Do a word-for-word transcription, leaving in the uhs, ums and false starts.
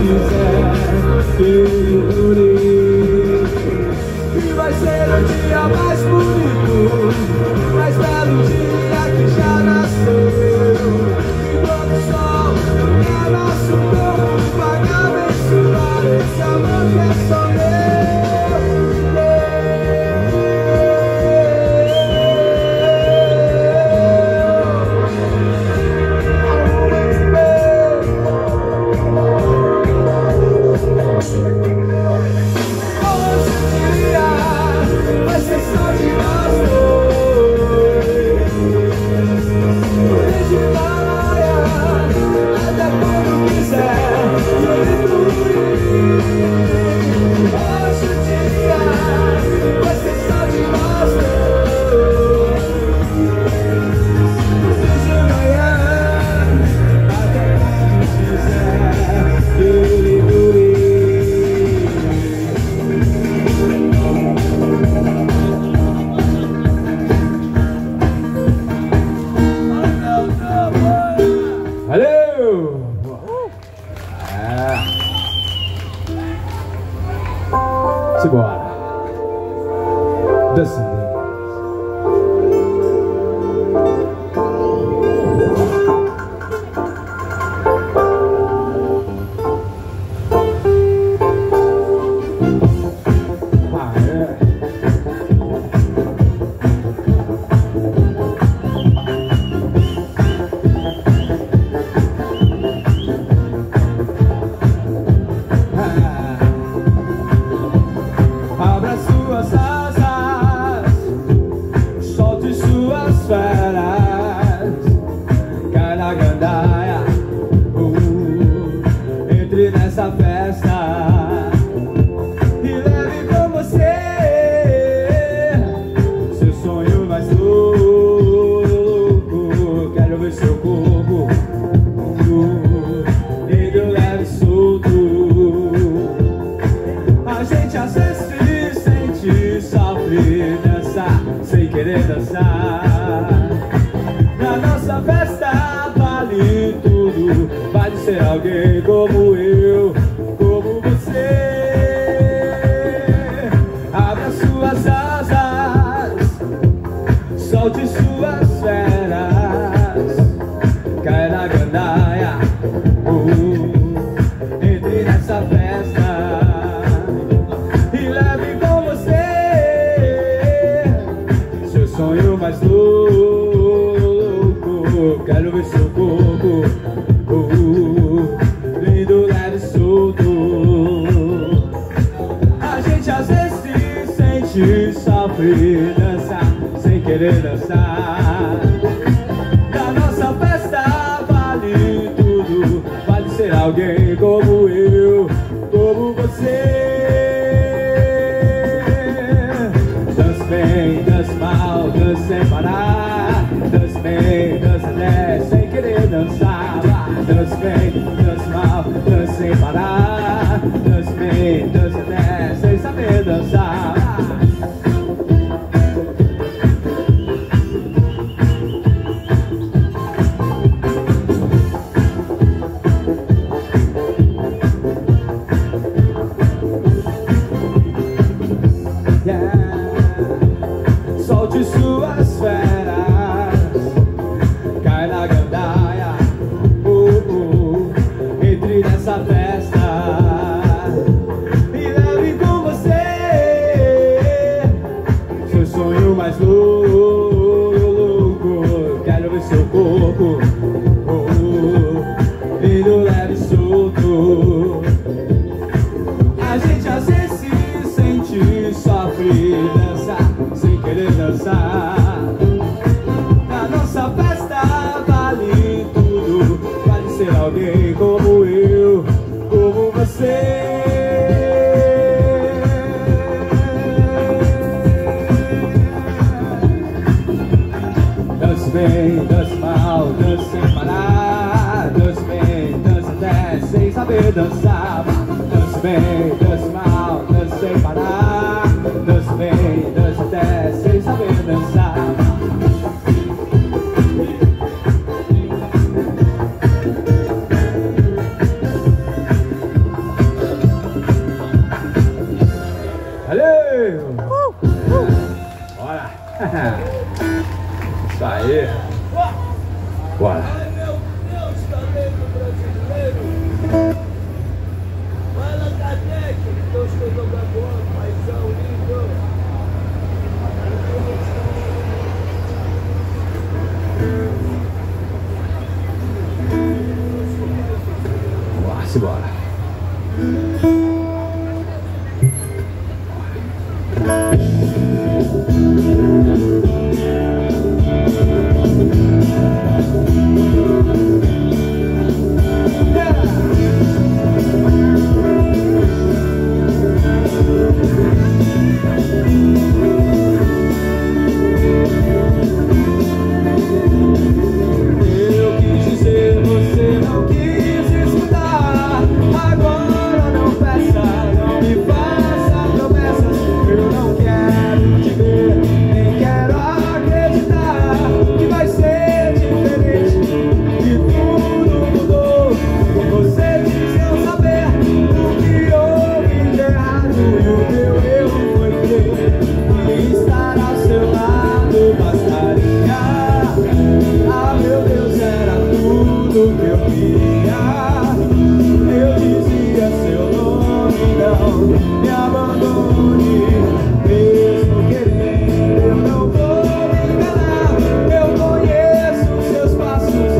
quiser que dure. E vai ser o dia mais bonito, mais belo dia que já nasceu. Enquanto o sol é nosso corpo, vai abençoar esse amor que é só meu. Simbora. Desce. Alguém como eu, como você. Abra suas asas, solte suas feras, cai na gandaia, uh, entre nessa festa e leve com você seu sonho mais louco. Quero ver seu corpo, uh, lindo, leve e solto. A gente às vezes se sente, sofre, dança sem querer dançar. Na nossa festa vale tudo, vale ser alguém como eu, como você. Dança bem, dança mal, dança sem parar. Dança bem, dança até sem querer dançar. Dança bem, dança mal, dança sem parar. Dança bem, dança até sem saber dançar. Yeah. Solte suas feras, cai na gandaia, uh, uh, entre nessa festa e leve com você seu sonho mais louco. Quero ver seu corpo, uh, lindo, leve e solto. A gente às vezes se sente, sofre, dança sem querer dançar. Na nossa festa vale tudo, vale ser alguém como eu, como você. Dança bem, dança mal, dança sem parar. Dança bem, dança até sem saber dançar. Dança bem, dança mal, dança sem parar. Dança bem, dança até sem saber dançar. Eu dizia seu nome, não me abandonou.